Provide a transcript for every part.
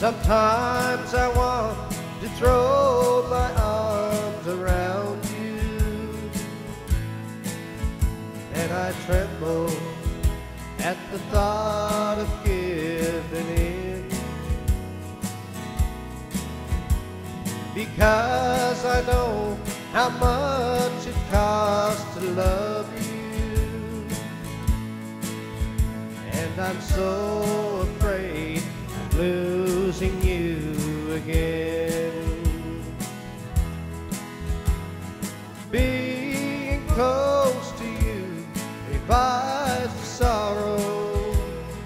Sometimes I want to throw my arms around you, and I tremble at the thought of giving in, because I know how much it costs to love you, and I'm so afraid of losing you again. Being close to you revives the sorrow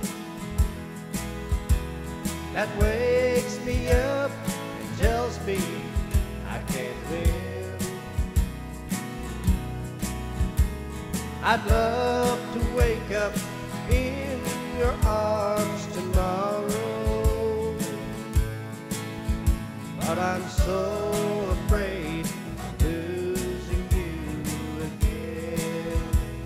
that wakes me up and tells me I can't win. I'd love to wake up in your arms tomorrow, but I'm so afraid of losing you again.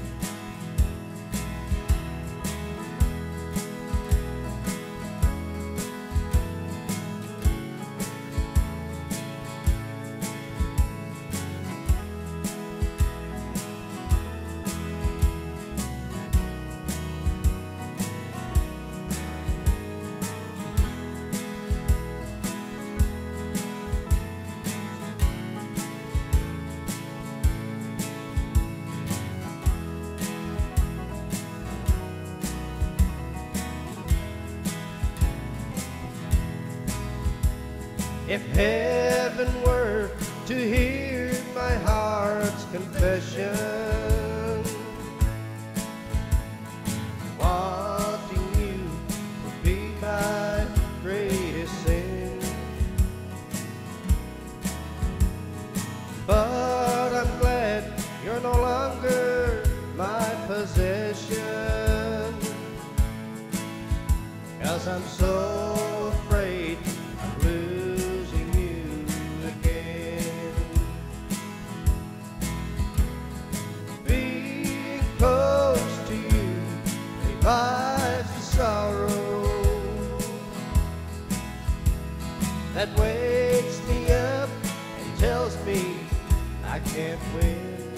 If heaven were to hear my heart's confession, wanting you would be my greatest sin. But I'm glad you're no longer my possession, 'cause I'm so afraid of losing you again. Being close to you revives the sorrow that wakes me up and tells me I can't win.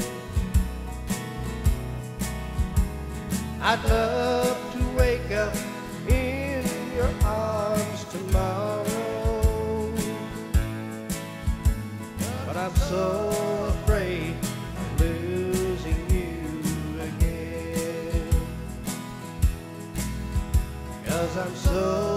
I'd love to wake up in your arms tomorrow, but I'm so afraid of losing you again, 'cause I'm so